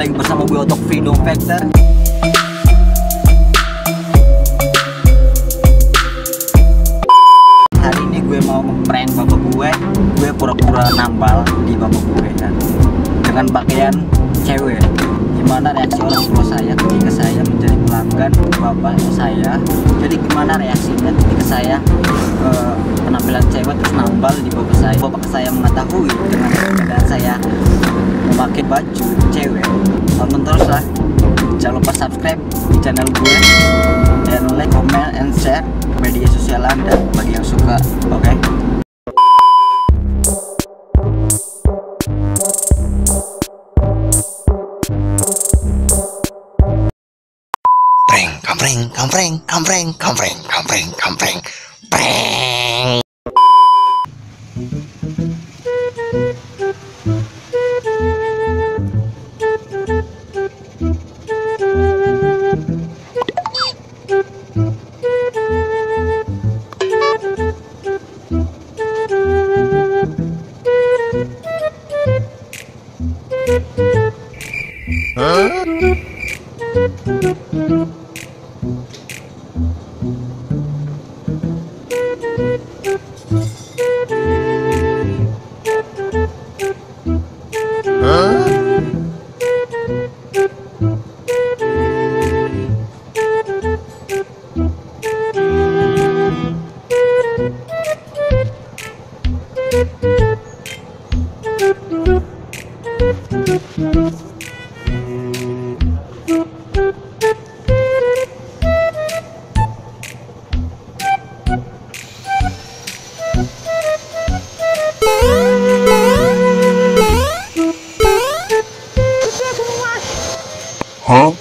lagi bersama gue untuk Freedom Factor. Hari ini gue mau nge-prank bapak gue pura-pura nambal di bapak gue kan, dengan pakaian cewek. Gimana reaksi orang tua saya ketika saya menjadi pelanggan bapak saya? Jadi gimana reaksinya ketika saya penampilan cewek terus nambal di bapak saya? Bapak saya mengetahui dengan keadaan saya memakai baju cewek. Tonton terus lah, jangan lupa subscribe di channel gue, dan like, comment, and share media sosial Anda bagi yang suka. Oke? Kampreng, prank. Huh?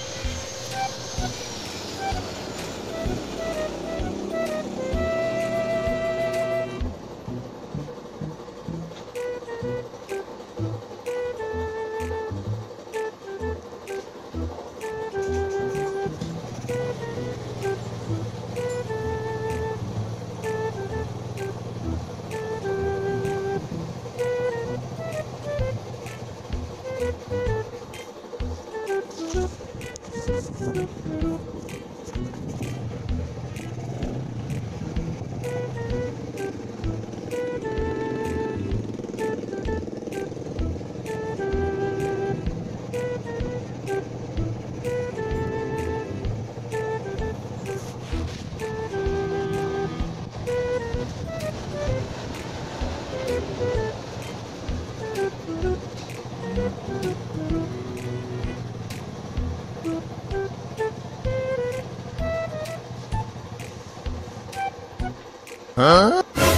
Hah?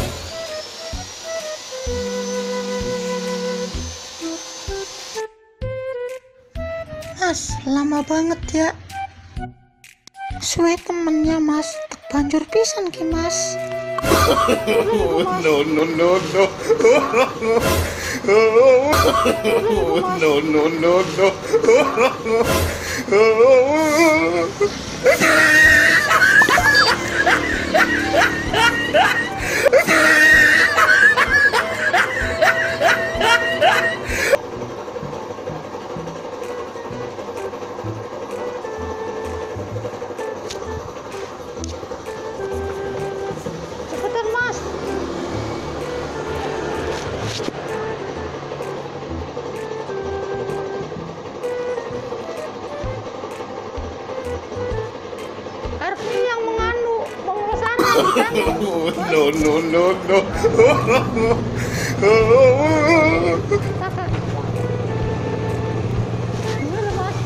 Mas, lama banget ya. Suwe temennya Mas, tak banjur pisan ki Mas. No, no, no, no. No, no, no, no. Cepetan Mas. RP yang menganu pengurusan No, no, no, no. Gimana Mas?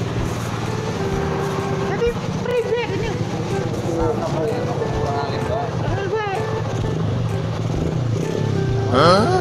Tadi pribe ini. Hah?